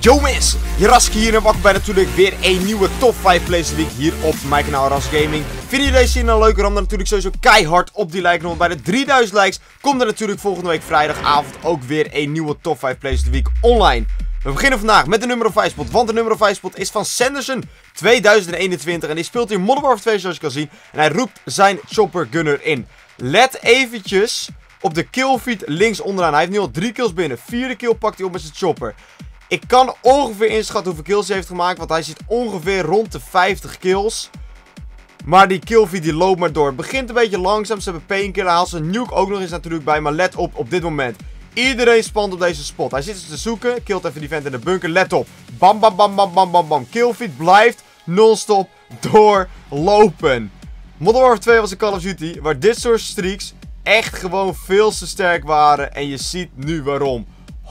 Yo mensen, Jaraske hier en welkom bij natuurlijk weer een nieuwe top 5 Plays League hier op mijn kanaal Ras Gaming. Vinden jullie deze serie nou leuk? Ram dan natuurlijk sowieso keihard op die like knop. Bij de 3000 likes komt er natuurlijk volgende week vrijdagavond ook weer een nieuwe top 5 Plays League online. We beginnen vandaag met de nummer 5 spot, want de nummer 5 spot is van Sanderson 2021 en die speelt hier Modern Warfare 2 zoals je kan zien. En hij roept zijn chopper gunner in. Let eventjes op de killfeed links onderaan. Hij heeft nu al 3 kills binnen. 4e kill pakt hij op met zijn chopper. Ik kan ongeveer inschatten hoeveel kills hij heeft gemaakt, want hij zit ongeveer rond de 50 kills. Maar die killfeed die loopt maar door. Het begint een beetje langzaam, ze hebben painkiller, haalt zijn nuke ook nog eens natuurlijk bij. Maar let op dit moment. Iedereen spant op deze spot. Hij zit dus te zoeken, killt even die vent in de bunker, let op. Bam bam bam bam bam bam bam. Killfeed blijft non-stop doorlopen. Modern Warfare 2 was een Call of Duty waar dit soort streaks echt gewoon veel te sterk waren. En je ziet nu waarom.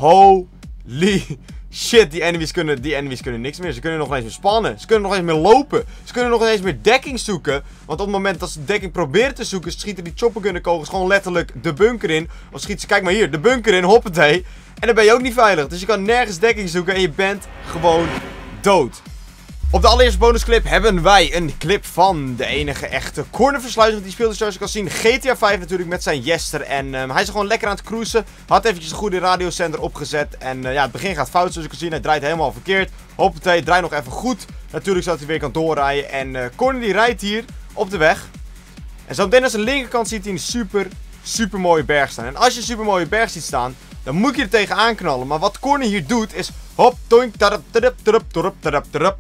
Holy shit, die enemies kunnen niks meer. Ze kunnen nog eens meer spannen. Ze kunnen nog eens meer lopen. Ze kunnen nog eens meer dekking zoeken. Want op het moment dat ze dekking proberen te zoeken, schieten die choppergunner kogels gewoon letterlijk de bunker in. Of schieten ze, kijk maar hier, de bunker in, hoppatee. En dan ben je ook niet veilig. Dus je kan nergens dekking zoeken en je bent gewoon dood. Op de allereerste bonusclip hebben wij een clip van de enige echte cornerversluizer. Die speelde zoals je kan zien GTA 5 natuurlijk met zijn Jester. En hij is gewoon lekker aan het cruisen. Had eventjes een goede radiozender opgezet. En ja, het begin gaat fout zoals je kan zien. Hij draait helemaal verkeerd. Hoppatee, draait nog even goed. Natuurlijk zodat hij weer kan doorrijden. En Corner die rijdt hier op de weg. En zo meteen aan zijn linkerkant ziet hij een super mooie berg staan. En als je een super mooie berg ziet staan, dan moet je er tegenaan knallen. Maar wat Corner hier doet is hop, toink, tarap, tarap, tarap, tarap, tarap, tarap.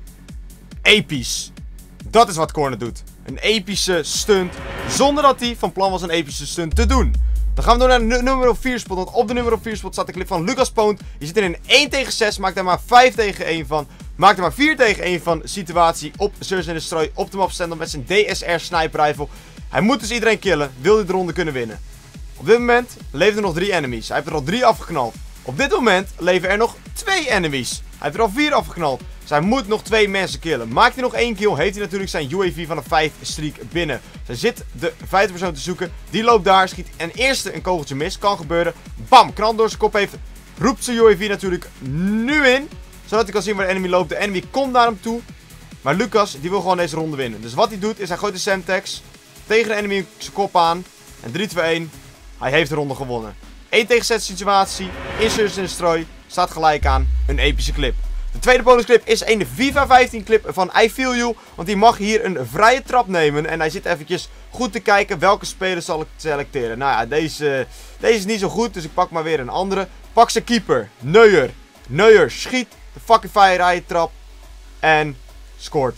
Episch. Dat is wat Corner doet. Een epische stunt. Zonder dat hij van plan was een epische stunt te doen. Dan gaan we door naar de nummer 4 spot. Want op de nummer 4 spot staat de clip van Lucas Poont. Je zit in een 1 tegen 6. Maakt er maar 5 tegen 1 van. Maakt er maar 4 tegen 1 van. Situatie op Search and Destroy. Op de map stand met zijn DSR sniper rifle. Hij moet dus iedereen killen. Wil hij de ronde kunnen winnen. Op dit moment leven er nog 3 enemies. Hij heeft er al 3 afgeknald. Op dit moment leven er nog 2 enemies. Hij heeft er al 4 afgeknald. Dus hij moet nog 2 mensen killen. Maakt hij nog 1 kill, heeft hij natuurlijk zijn UAV van een 5 streak binnen. Zij zit de 5e persoon te zoeken. Die loopt daar, schiet en eerste een kogeltje mis. Kan gebeuren. Bam, knal door zijn kop heeft. Roept zijn UAV natuurlijk nu in. Zodat hij kan zien waar de enemy loopt. De enemy komt naar hem toe. Maar Lucas, die wil gewoon deze ronde winnen. Dus wat hij doet, is hij gooit de Semtex tegen de enemy zijn kop aan. En 3, 2, 1. Hij heeft de ronde gewonnen. 1 tegen 6 situatie. In Search and Destroy. Staat gelijk aan. Een epische clip. De tweede bonusclip is een FIFA 15 clip van I Feel You. Want die mag hier een vrije trap nemen. En hij zit eventjes goed te kijken welke spelers zal ik selecteren. Nou ja, deze is niet zo goed. Dus ik pak maar weer een andere. Pak zijn keeper. Neuer. Neuer schiet de fucking vrije trap. En scoort.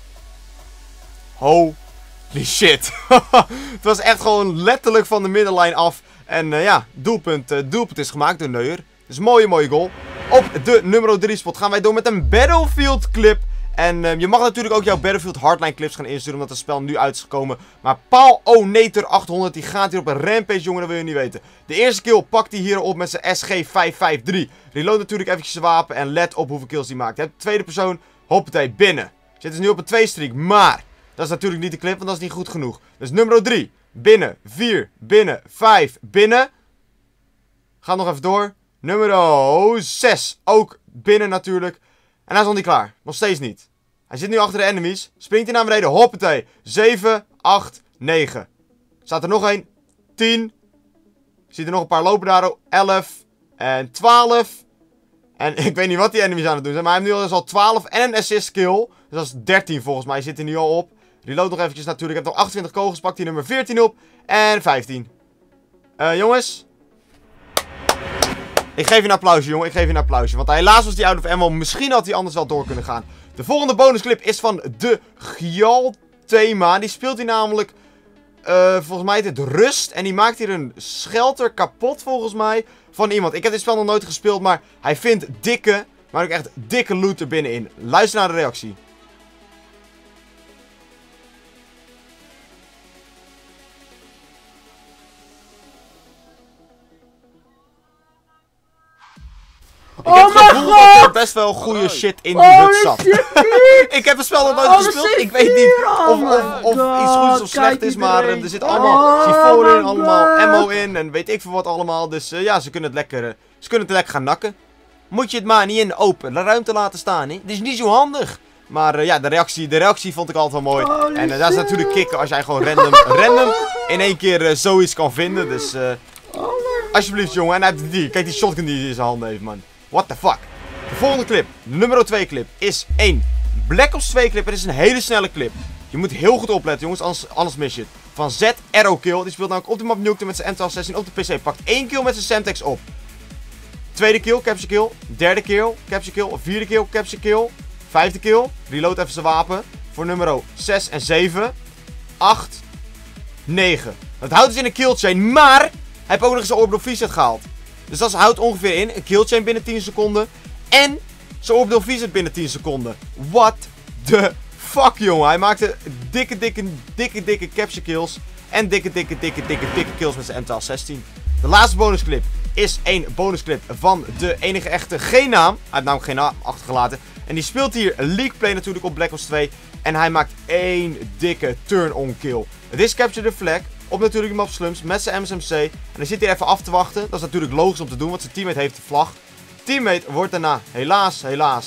Holy shit. Het was echt gewoon letterlijk van de middenlijn af. En ja, doelpunt is gemaakt door Neuer. Dus mooie goal. Op de nummer 3 spot gaan wij door met een Battlefield clip. En je mag natuurlijk ook jouw Battlefield Hardline clips gaan insturen, omdat het spel nu uit is gekomen. Maar Paul Onator 800, die gaat hier op een rampage, jongen, dat wil je niet weten. De eerste kill pakt hij hier op met zijn SG553. Reload natuurlijk eventjes zijn wapen en let op hoeveel kills hij maakt. De tweede persoon, hoppatee, binnen. Zit dus nu op een 2-streak, maar dat is natuurlijk niet de clip, want dat is niet goed genoeg. Dus nummer 3, binnen, 4, binnen, 5, binnen. Ga nog even door. Nummer 6. Ook binnen natuurlijk. En hij is nog niet klaar. Nog steeds niet. Hij zit nu achter de enemies. Springt hij naar beneden. Hoppatee. 7, 8, 9. Staat er nog één. 10. Ziet er nog een paar lopen daar. 11. En 12. En ik weet niet wat die enemies aan het doen zijn. Maar hij heeft nu al 12 en een assist kill. Dus dat is 13 volgens mij. Zit er nu al op. Reload nog eventjes natuurlijk. Hij heeft nog 28 kogels. Pakt hij nummer 14 op. En 15. Jongens. Ik geef je een applausje, jongen. Ik geef je een applausje. Want helaas was die out of ammo. Misschien had hij anders wel door kunnen gaan. De volgende bonusclip is van de Gyal thema. Die speelt hij namelijk, volgens mij heet het Rust. En die maakt hier een shelter kapot, volgens mij, van iemand. Ik heb dit spel nog nooit gespeeld, maar hij vindt dikke, maar ook echt dikke loot er binnenin. Luister naar de reactie. Ik heb het gevoel dat er best wel goede shit in die hut zat. Ik heb het spel nog nooit gespeeld. Ik weet niet of iets goeds of slecht is, maar er zit allemaal C4 in, allemaal ammo in en weet ik veel wat allemaal. Dus ja, ze kunnen het lekker gaan nakken. moet je het maar niet in de open ruimte laten staan. Hè? Het is niet zo handig. Maar ja, de reactie vond ik altijd wel mooi. En dat is natuurlijk kicken als jij gewoon random in één keer zoiets kan vinden. Dus alsjeblieft jongen. En hij heeft die. Kijk die shotgun die hij in zijn handen heeft, man. What the fuck. De volgende clip, de nummer 2 clip, is 1 Black Ops 2 clip. Het is een hele snelle clip. Je moet heel goed opletten jongens, anders mis je het. Van Z Arrow Kill. Die speelt namelijk op de map Nuke met zijn M1216 op de PC. Pakt 1 kill met zijn Semtex op. Tweede kill, capture kill. Derde kill, capture kill. Vierde kill, capture kill. Vijfde kill. Reload even zijn wapen. Voor nummer 6 en 7. 8. 9. Dat houdt dus in een killchain. Maar hij heeft ook nog eens zijn Orbital V-set gehaald. Dus dat houdt ongeveer in een killchain binnen 10 seconden. En zijn Orbital V-set binnen 10 seconden. What the fuck, jongen. Hij maakte dikke capture kills. En dikke kills met zijn M1216. De laatste bonusclip is een bonusclip van de enige echte geen naam. Hij heeft namelijk geen naam achtergelaten. En die speelt hier League Play natuurlijk op Black Ops 2. En hij maakt 1 dikke turn-on kill. Het is Capture the Flag. Op natuurlijk de map Slums met zijn MSMC. En hij zit hier even af te wachten. Dat is natuurlijk logisch om te doen, want zijn teammate heeft de vlag. Teammate wordt daarna helaas.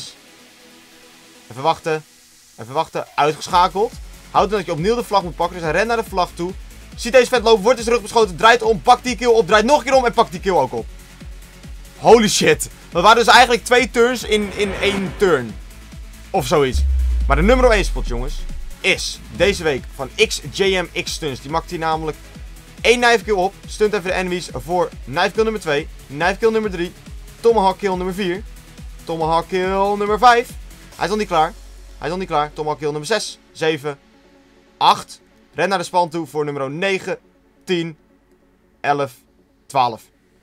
Even wachten. Uitgeschakeld. Houdt dan dat je opnieuw de vlag moet pakken. Dus hij rent naar de vlag toe. Ziet deze vet lopen, wordt in zijn rug beschoten, draait om, pakt die kill op, draait nog een keer om en pakt die kill ook op. Holy shit. Dat waren dus eigenlijk 2 turns in 1 turn. Of zoiets. Maar de nummer 1 spot, jongens, is deze week van XJMX Stunts. Die maakt hij namelijk 1 knife kill op, stunt even de enemies voor knife kill nummer 2, knife kill nummer 3, tomahawk kill nummer 4, tomahawk kill nummer 5. Hij is nog niet klaar. Tomahawk kill nummer 6, 7, 8. Ren naar de span toe voor nummer 9, 10, 11, 12.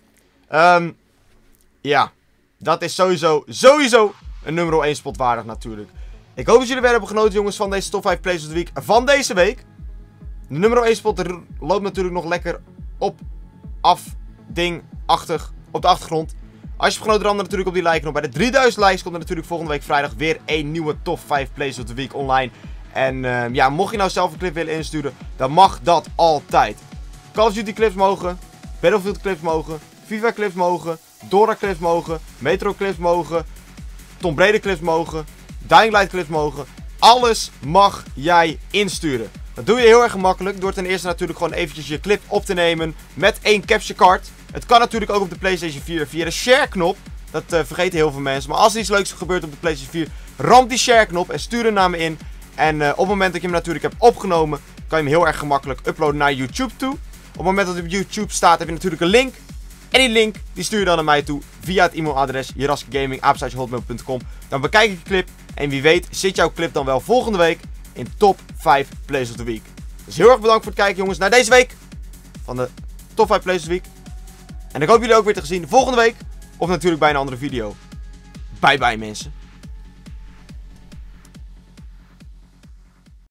Ja, dat is sowieso een nummer 1 spot waardig natuurlijk. Ik hoop dat jullie weer hebben genoten, jongens, van deze top 5 plays of the week van deze week. De nummer 1 spot loopt natuurlijk nog lekker op, dingachtig op de achtergrond. Als je hebt genoten, dan natuurlijk op die like knop. Bij de 3000 likes komt er natuurlijk volgende week vrijdag weer een nieuwe top 5 plays of the week online. En ja, mocht je nou zelf een clip willen insturen, dan mag dat altijd. Call of Duty clips mogen, Battlefield clips mogen, FIFA clips mogen, Dora clips mogen, Metro clips mogen, Tomb Raider clips mogen, Dying Light clips mogen. Alles mag jij insturen. Dat doe je heel erg gemakkelijk door ten eerste natuurlijk gewoon eventjes je clip op te nemen met 1 capture card. Het kan natuurlijk ook op de PlayStation 4 via de share knop. Dat vergeten heel veel mensen. Maar als er iets leuks gebeurt op de PlayStation 4, ram die share knop en stuur hem naar me in. En op het moment dat je hem natuurlijk hebt opgenomen, kan je hem heel erg gemakkelijk uploaden naar YouTube toe. Op het moment dat het op YouTube staat, heb je natuurlijk een link. En die link, die stuur je dan naar mij toe via het e-mailadres jeraskigaming@hotmail.com. Dan bekijk ik je clip en wie weet zit jouw clip dan wel volgende week in top 5 plays of the week. Dus heel erg bedankt voor het kijken, jongens, naar deze week van de top 5 plays of the week. En ik hoop jullie ook weer te zien volgende week of natuurlijk bij een andere video. Bye bye, mensen.